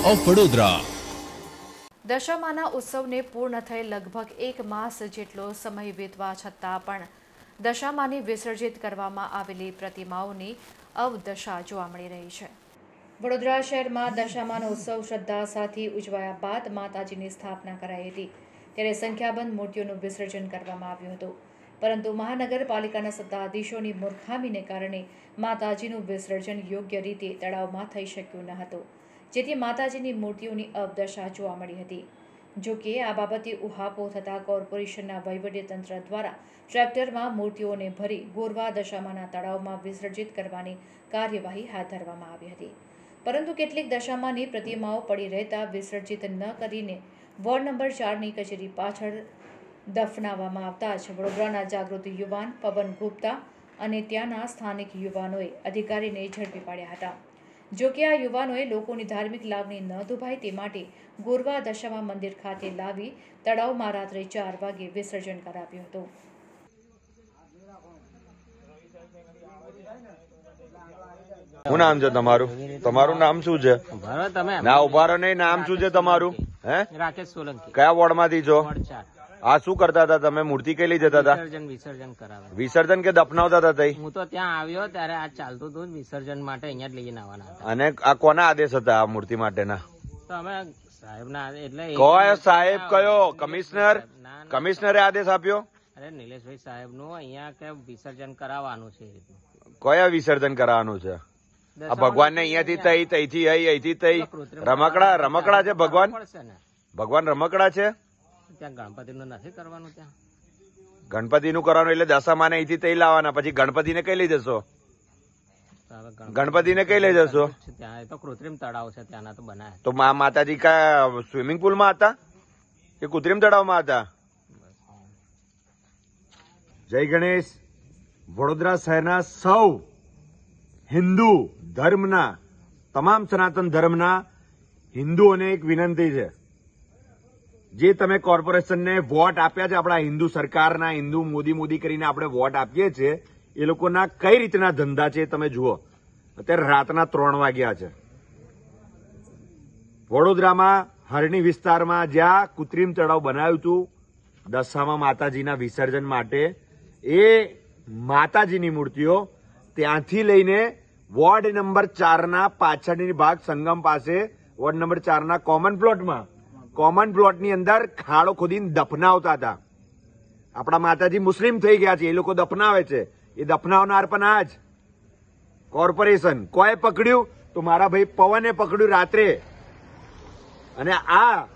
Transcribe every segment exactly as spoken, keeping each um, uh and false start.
Of Vadodara. દશામાના ઉત્સવને પૂર્ણ થઈ લગભગ એક માસ જેટલો સમય વીતવા છતાં પણ દશામાને વિસર્જિત કરવામાં આવેલી પ્રતિમાઓની અવદશા જોવા મળી રહી છે। વડોદરા શહેરમાં દશામાનો ઉત્સવ શ્રદ્ધા સાથે ઉજવાયા બાદ માતાજીની સ્થાપના કરાઈ હતી, ત્યારે સંખ્યાબંધ મૂર્તિઓનું વિસર્જન કરવામાં આવ્યું હતું, પરંતુ મહાનગરપાલિકાના સત્તાધીશોની મૂર્ખામીને કારણે માતાજીનું વિસર્જન યોગ્ય રીતે તળાવમાં થઈ શક્યું ન હતું, જેથી માતાજીની મૂર્તિઓની અવદશા જોવા મળી હતી। જો કે આ બાબતે ઉહાપો થતાં કોર્પોરેશનના વહીવટીતંત્ર દ્વારા ટ્રેક્ટરમાં મૂર્તિઓને ભરી ગોરવા દશામાના તળાવમાં વિસર્જિત કરવાની કાર્યવાહી હાથ ધરવામાં આવી હતી, પરંતુ કેટલીક દશામાની પ્રતિમાઓ પડી રહેતા વિસર્જિત ન કરીને વોર્ડ નંબર ચારની કચેરી પાછળ દફનાવવામાં આવતા જ વડોદરાના જાગૃત યુવાન પવન ગુપ્તા અને ત્યાંના સ્થાનિક યુવાનોએ અધિકારીને ઝડપી પાડ્યા હતા। જો કે આ યુવાનોએ લોકોની ધાર્મિક લાગણી ન દુભાય તે માટે ગોરવા દશામા મંદિર ખાતે લાવી તળાવમાં રાત્રે ચાર વાગે વિસર્જન કરાવ્યું હતું। શું નામ છે તમારું? તમારું નામ શું છે? ના ઉભા રહો નહીં, નામ શું છે તમારું? હે રાકેશ સોલંકી। કયા વોર્ડ માંથી છો? આ શું કરતા હતા તમે? મૂર્તિ કઈ લઈ જતા હતા? વિસર્જન વિસર્જન કરાવે વિસર્જન કે દફનાવતા હતા તઈ? હું તો ત્યાં આવ્યો ત્યારે આ ચાલતું હતું વિસર્જન માટે અહીંયા જ લઈને આવવાના હતા। અને આ કોના આદેશ હતા આ મૂર્તિ માટેના? તો અમે સાહેબ ના એટલે કયો સાહેબ? કયો કમિશનર? કમિશનરે આદેશ આપ્યો? અરે નિલેશભાઈ સાહેબ નું અહીંયા કે વિસર્જન કરાવવાનું છે। કયા વિસર્જન કરાવવાનું છે? આ ભગવાન ને અહીંયાથી તઈ તઈથી અહીં અહીંથી તઈ રમકડા રમકડા છે ભગવાન? ભગવાન રમકડા છે? ત્યાં ગણપતિ નું નથી કરવાનું, ત્યાં ગણપતિ નું કરવાનું એટલે દશામાને અહીંથી તઈ લાવવાના, પછી ગણપતિને કઈ લઈ જશો? ગણપતિને કઈ લઈ જશો? ત્યાં તો કૃત્રિમ તળાવ છે ત્યાંના તો બનાવે। તો મા માતાજી કા સ્વિમિંગ પુલમાં હતા કે કૃત્રિમ તળાવમાં હતા? જય ગણેશ। વડોદરા શહેરના સૌ હિન્દુ ધર્મના તમામ સનાતન ધર્મના હિન્દુઓને એક વિનંતી છે, જે તમે કોર્પોરેશનને વોટ આપ્યા છે, આપણા હિન્દુ સરકારના હિન્દુ મોદી મોદી કરીને આપણે વોટ આપીએ છીએ, એ લોકોના કઈ રીતના ધંધા છે તમે જુઓ। અત્યારે રાતના ત્રણ વાગ્યા છે, વડોદરામાં હરણી વિસ્તારમાં જ્યાં કૃત્રિમ તળાવ બનાવ્યું હતું દશામા માતાજીના વિસર્જન માટે, એ માતાજીની મૂર્તિઓ ત્યાંથી લઈને વોર્ડ નંબર ચારના પાછળની ભાગ સંગમ પાસે વોર્ડ નંબર ચારના કોમન પ્લોટમાં કોમન પ્લોટની અંદર ખાડો ખોદીને દફનાવતા હતા। આપણા માતાજી મુસ્લિમ થઈ ગયા છે, એ લોકો દફનાવે છે, એ દફનાવનાર પણ આ જ કોર્પોરેશન। કોઈ પકડ્યું તો મારા ભાઈ પવને પકડ્યું રાત્રે, અને આ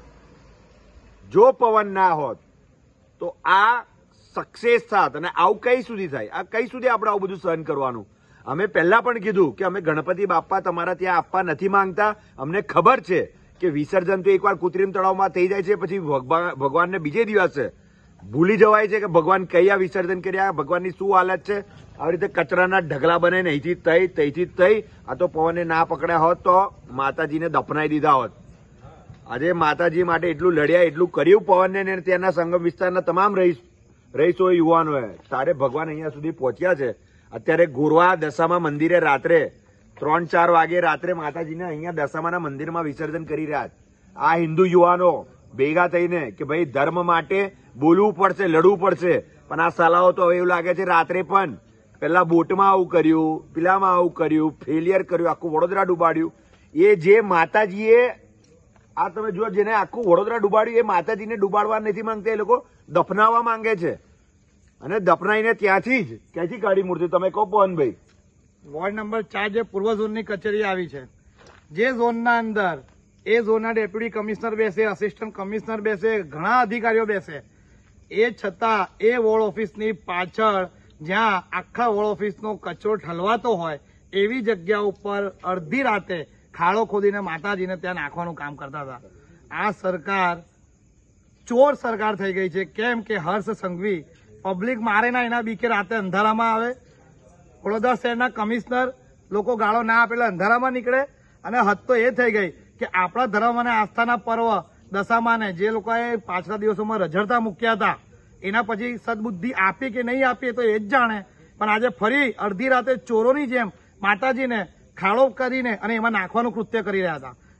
જો પવન ના હોત તો આ સક્સેસ થાત, અને આવું કઈ સુધી થાય? આ કઈ સુધી આપણે આવું બધું સહન કરવાનું? અમે પહેલા પણ કીધું કે અમે ગણપતિ બાપ્પા તમારા ત્યાં આપવા નથી માંગતા, અમને ખબર છે કે વિસર્જન તો એકવાર કૃત્રિમ તળાવમાં થઈ જાય છે, પછી ભગવાનને બીજે દિવસે ભૂલી જવાય છે કે ભગવાન કયા વિસર્જન કર્યા, ભગવાનની શું હાલત છે। આવી રીતે કચરાના ઢગલા બનાવીને અહીંથી તઈ તઈથી તઈ આ તો પવને ના પકડ્યા હોત તો માતાજીને દફનાઈ દીધા હોત। આજે માતાજી માટે એટલું લડ્યા, એટલું કર્યું પવનને, ત્યાંના સંગમ વિસ્તારના તમામ રહીશ રહીશો યુવાનોએ, તારે ભગવાન અહીંયા સુધી પહોંચ્યા છે। અત્યારે ગોરવા દશામા મંદિરે રાત્રે ત્રણ ચાર વાગે રાત્રે માતાજીને અહીંયા દશામાના મંદિરમાં વિસર્જન કરી રહ્યા। આ હિન્દુ યુવાનો ભેગા થઈને કે ભાઈ ધર્મ માટે બોલવું પડશે, લડવું પડશે, પણ આ સલાહો તો હવે એવું લાગે છે રાત્રે પણ પેલા બોટમાં આવું કર્યું, પેલામાં આવું કર્યું, ફેલિયર કર્યું, આખું વડોદરા ડૂબાડ્યું। એ જે માતાજીએ આ તમે જુઓ, જેને આખું વડોદરા ડૂબાડ્યું, એ માતાજીને ડૂબાડવા નથી માંગતા, એ લોકો દફનાવવા માંગે છે, અને દફનાઈને ત્યાંથી જ ક્યાંથી કાઢી મૂર્તિ? તમે કહો પવનભાઈ। વોર્ડ નંબર ચાર જે પૂર્વ ઝોનની કચેરી આવી છે, જે ઝોનના અંદર એ ઝોનના ડેપ્યુટી કમિશનર બેસે, આસિસ્ટન્ટ કમિશનર બેસે, ઘણા અધિકારીઓ બેસે, એ છતાં એ વોર્ડ ઓફિસની પાછળ જ્યાં આખા વોર્ડ ઓફિસનો કચરો ઠલવાતો હોય એવી જગ્યા ઉપર અડધી રાતે ખાડો ખોદીને માતાજીને ત્યાં નાખવાનું કામ કરતા હતા। આ સરકાર ચોર સરકાર થઈ ગઈ છે। કેમ કે હર્ષ સંઘવી પબ્લિક મારે ના એના બીકે રાતે અંધારામાં આવે, વડોદરા શહેરના કમિશનર લોકો ગાળો ના આપેલા અંધારામાં નીકળે, અને હદ તો એ થઈ ગઈ કે આપણા ધર્મ અને આસ્થાના પર્વ દશામાને જે લોકોએ પાછલા દિવસોમાં રઝળતા મૂક્યા હતા, એના પછી સદબુદ્ધિ આપી કે નહીં આપી તો એ જ જાણે, પણ આજે ફરી અડધી રાતે ચોરોની જેમ માતાજીને ખાડો કરીને અને એમાં નાખવાનું કૃત્ય કરી રહ્યા હતા।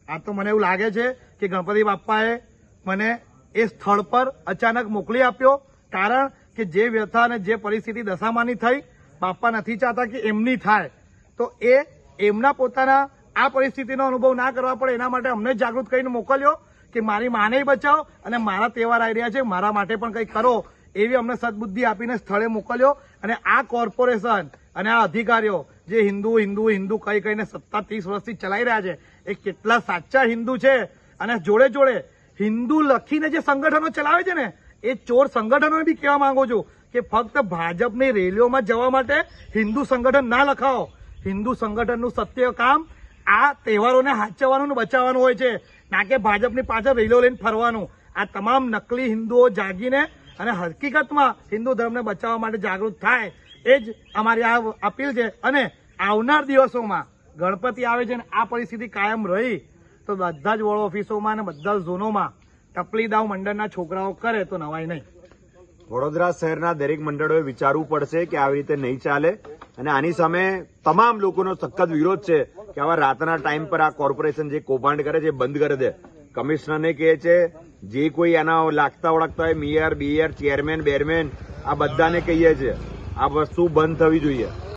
આ તો મને એવું લાગે છે કે ગણપતિ બાપ્પાએ મને એ સ્થળ પર અચાનક મોકલી આપ્યો, કારણ કે જે વ્યથા અને જે પરિસ્થિતિ દશામાની થઈ, બાપ્પા નથી ચાહતા કે એમની થાય, તો એ એમના પોતાના આ પરિસ્થિતિનો અનુભવ ના કરવા પડે એના માટે અમને જાગૃત કરીને મોકલ્યો કે મારી માને બચાવો અને મારા તહેવાર આવી રહ્યા છે, મારા માટે પણ કંઈક કરો, એવી અમને સદબુદ્ધિ આપીને સ્થળે મોકલ્યો. અને આ કોર્પોરેશન અને આ અધિકારીઓ જે હિન્દુ હિન્દુ હિન્દુ કઈ કઈને સત્તા ત્રીસ વર્ષથી ચલાવી રહ્યા છે, એ કેટલા સાચા હિન્દુ છે. અને જોડે જોડે હિન્દુ લખીને જે સંગઠનો ચલાવે છે ને, એ ચોર સંગઠનો બી કહેવા માંગુ છું કે ફક્ત ભાજપની રેલીઓમાં જવા માટે હિન્દુ સંગઠન ના લખાવો. હિન્દુ સંગઠનનું સત્ય કામ આ તહેવારોને હાચવવાનું બચાવવાનું હોય છે, ના કે ભાજપની પાછળ રેલીઓ લઈને ફરવાનું. આ તમામ નકલી હિન્દુઓ જાગીને અને હકીકતમાં હિન્દુ ધર્મને બચાવવા માટે જાગૃત થાય, એ જ અમારી આ અપીલ છે. અને આવનાર દિવસોમાં ગણપતિ આવે છે અને આ પરિસ્થિતિ કાયમ રહી તો બધા જ વોર્ડ ઓફિસોમાં અને બધા જ ઝોનોમાં ટપલી દાવ મંડળના છોકરાઓ કરે તો નવાઈ નહીં. વડોદરા શહેરના દરેક મંડળોએ વિચારવું પડશે કે આવી રીતે નહીં ચાલે, અને આની સામે તમામ લોકોનો સખત વિરોધ છે કે આવા રાતના ટાઈમ પર આ કોર્પોરેશન જે કૌભાંડ કરે છે બંધ કરી દે. કમિશનરને કહે છે, જે કોઈ આના લાગતા ઓળખતા હોય મેયર બીયર ચેરમેન બેરમેન આ બધાને કહીએ છે આ વસ્તુ બંધ થવી જોઈએ.